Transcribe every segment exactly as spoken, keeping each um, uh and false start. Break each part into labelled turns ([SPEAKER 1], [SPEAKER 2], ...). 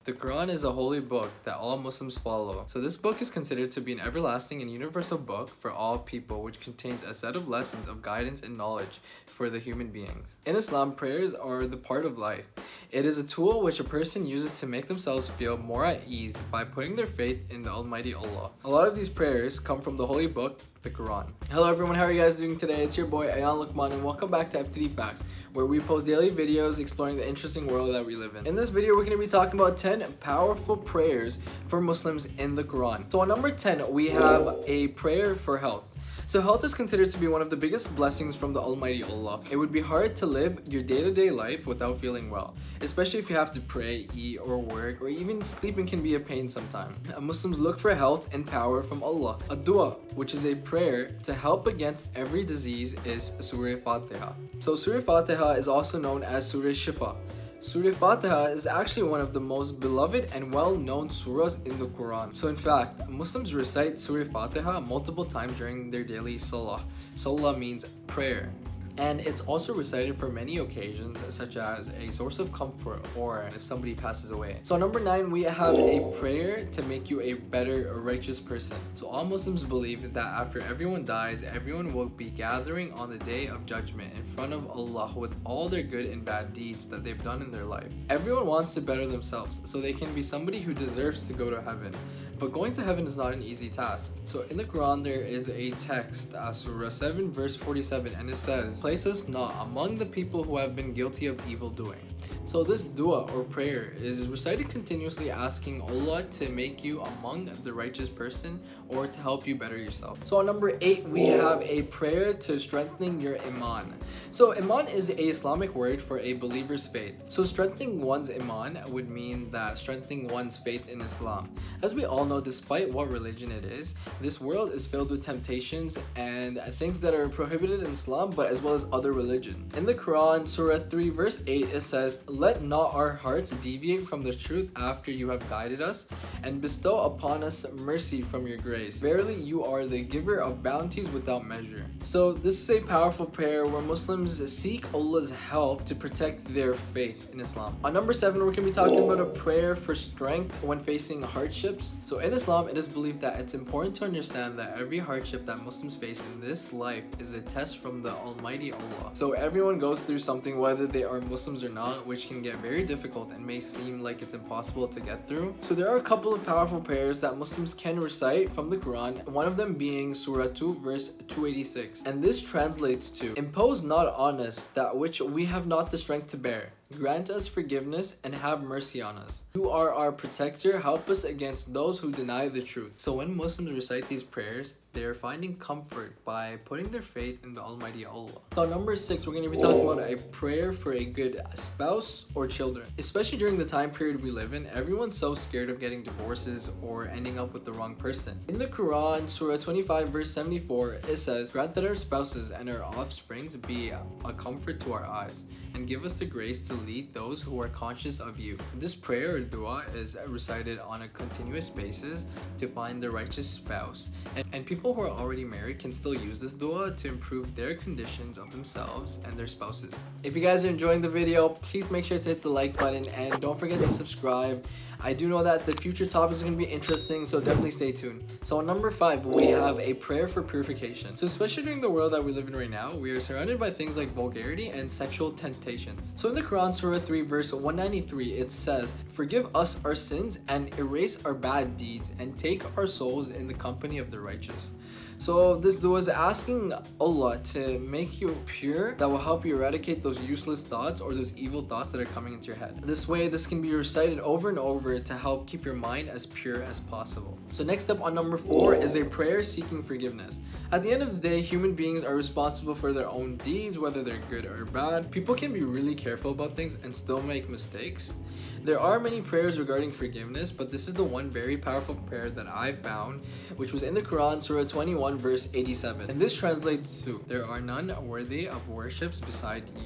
[SPEAKER 1] The Quran is a holy book that all Muslims follow. So this book is considered to be an everlasting and universal book for all people, which contains a set of lessons of guidance and knowledge for the human beings. In Islam, prayers are the part of life. It is a tool which a person uses to make themselves feel more at ease by putting their faith in the Almighty Allah. A lot of these prayers come from the holy book, the Quran. Hello everyone, how are you guys doing today? It's your boy Ayan Luqman and welcome back to F T D Facts, where we post daily videos exploring the interesting world that we live in. In this video, we're going to be talking about ten powerful prayers for Muslims in the Quran. So on number ten, we have a prayer for health. So health is considered to be one of the biggest blessings from the Almighty Allah. It would be hard to live your day-to-day life without feeling well, especially if you have to pray, eat, or work, or even sleeping can be a pain sometimes. Muslims look for health and power from Allah. A dua, which is a prayer to help against every disease, is Surah Fatiha. So Surah Fatiha is also known as Surah Shifa. Surah Fatiha is actually one of the most beloved and well-known surahs in the Quran. So in fact, Muslims recite Surah Fatiha multiple times during their daily salah. Salah means prayer. And it's also recited for many occasions, such as a source of comfort or if somebody passes away. So number nine, we have a prayer to make you a better, righteous person. So all Muslims believe that after everyone dies, everyone will be gathering on the day of judgment in front of Allah with all their good and bad deeds that they've done in their life. Everyone wants to better themselves so they can be somebody who deserves to go to heaven. But going to heaven is not an easy task. So in the Quran, there is a text, uh, Surah seven verse forty-seven, and it says, "Place us not among the people who have been guilty of evil doing." So this dua or prayer is recited continuously, asking Allah to make you among the righteous person or to help you better yourself. So on number eight, we have a prayer to strengthening your iman. So iman is a Islamic word for a believer's faith. So strengthening one's iman would mean that strengthening one's faith in Islam. As we all know, despite what religion it is, this world is filled with temptations and things that are prohibited in Islam, but as well as other religion. In the Quran, Surah three verse eight, it says, "Let not our hearts deviate from the truth after you have guided us, and bestow upon us mercy from your grace. Verily you are the giver of bounties without measure." So this is a powerful prayer where Muslims seek Allah's help to protect their faith in Islam. On number seven, we're going to be talking about a prayer for strength when facing hardships. So in Islam, it is believed that it's important to understand that every hardship that Muslims face in this life is a test from the Almighty Allah. So everyone goes through something, whether they are Muslims or not, which can get very difficult and may seem like it's impossible to get through. So there are a couple of powerful prayers that Muslims can recite from the Quran, one of them being Surah two verse two eighty-six. And this translates to, "Impose not on us that which we have not the strength to bear. Grant us forgiveness and have mercy on us. You are our protector, help us against those who deny the truth." So when Muslims recite these prayers, they're finding comfort by putting their faith in the Almighty Allah. So number six, we're going to be talking about a prayer for a good spouse or children. Especially during the time period we live in, everyone's so scared of getting divorces or ending up with the wrong person. In the Quran, Surah twenty-five verse seventy-four, it says, "Grant that our spouses and our offsprings be a comfort to our eyes, and give us the grace to lead those who are conscious of you." This prayer or dua is recited on a continuous basis to find the righteous spouse. And, and people who are already married can still use this dua to improve their conditions of themselves and their spouses. If you guys are enjoying the video, please make sure to hit the like button and don't forget to subscribe. I do know that the future topics are going to be interesting, so definitely stay tuned. So on number five, we have a prayer for purification. So especially during the world that we live in right now, we are surrounded by things like vulgarity and sexual temptations. So in the Quran, Surah three verse one ninety-three, it says, "Forgive us our sins and erase our bad deeds and take our souls in the company of the righteous." So this dua is asking Allah to make you pure, that will help you eradicate those useless thoughts or those evil thoughts that are coming into your head. This way, this can be recited over and over to help keep your mind as pure as possible. So next up on number four is a prayer seeking forgiveness. At the end of the day, human beings are responsible for their own deeds, whether they're good or bad. People can be really careful about things and still make mistakes. There are many prayers regarding forgiveness, but this is the one very powerful prayer that I found, which was in the Quran, Surah twenty-one verse eighty-seven. And this translates to, "There are none worthy of worships beside you,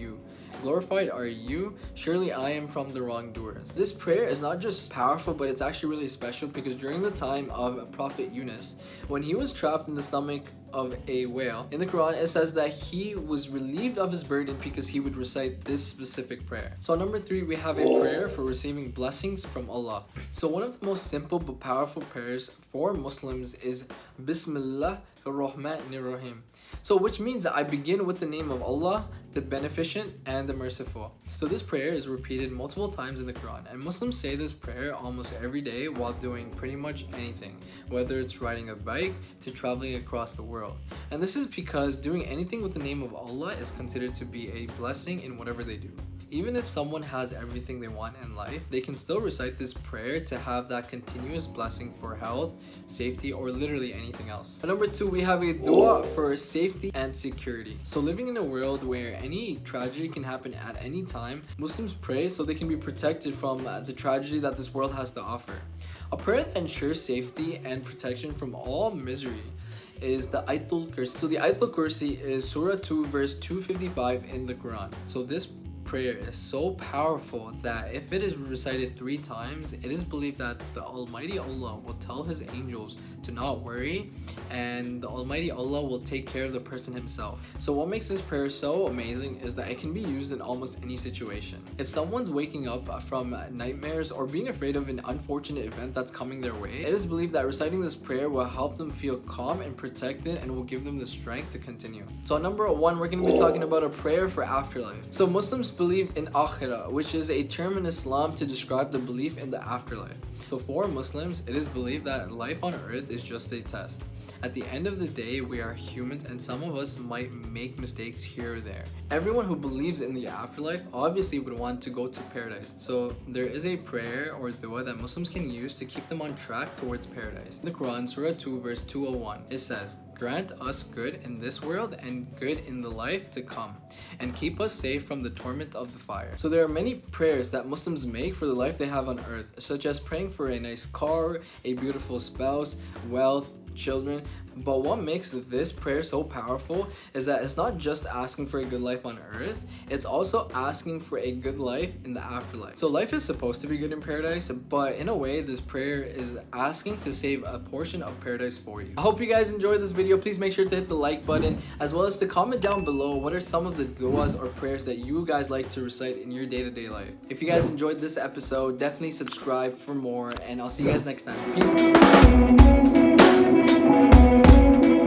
[SPEAKER 1] Glorified are you, surely I am from the wrongdoers. This prayer is not just powerful, but it's actually really special because during the time of Prophet Yunus, when he was trapped in the stomach of a whale, in the Quran it says that he was relieved of his burden because he would recite this specific prayer. So number three, we have a prayer for receiving blessings from Allah. So one of the most simple but powerful prayers for Muslims is Bismillah ar-Rahman ar-Rahim. So which means that I begin with the name of Allah, the Beneficent and the Merciful. So this prayer is repeated multiple times in the Quran, and Muslims say this prayer almost every day while doing pretty much anything, whether it's riding a bike to traveling across the world. And this is because doing anything with the name of Allah is considered to be a blessing in whatever they do. Even if someone has everything they want in life, they can still recite this prayer to have that continuous blessing for health, safety, or literally anything else. And number two, we have a dua for safety and security. So living in a world where any tragedy can happen at any time, Muslims pray so they can be protected from the tragedy that this world has to offer. A prayer that ensures safety and protection from all misery is the Ayatul Kursi. So the Ayatul Kursi is Surah two verse two fifty-five in the Quran. So this prayer is so powerful that if it is recited three times, it is believed that the Almighty Allah will tell his angels to not worry, and the Almighty Allah will take care of the person himself. So what makes this prayer so amazing is that it can be used in almost any situation. If someone's waking up from nightmares or being afraid of an unfortunate event that's coming their way, it is believed that reciting this prayer will help them feel calm and protected and will give them the strength to continue. So number one, we're going to be talking about a prayer for afterlife. So Muslims believe in akhirah, which is a term in Islam to describe the belief in the afterlife. So for Muslims, it is believed that life on earth is just a test. At the end of the day, we are humans and some of us might make mistakes here or there. Everyone who believes in the afterlife obviously would want to go to paradise. So there is a prayer or dua that Muslims can use to keep them on track towards paradise. In the Quran, Surah two verse two oh one, it says, "Grant us good in this world and good in the life to come, and keep us safe from the torment of the fire." So there are many prayers that Muslims make for the life they have on earth, such as praying for a nice car, a beautiful spouse, wealth, children. But what makes this prayer so powerful is that it's not just asking for a good life on earth, it's also asking for a good life in the afterlife. So life is supposed to be good in paradise, but in a way this prayer is asking to save a portion of paradise for you. I hope you guys enjoyed this video. Please make sure to hit the like button, as well as to comment down below what are some of the duas or prayers that you guys like to recite in your day-to-day life. If you guys enjoyed this episode, definitely subscribe for more, and I'll see you guys next time. Peace.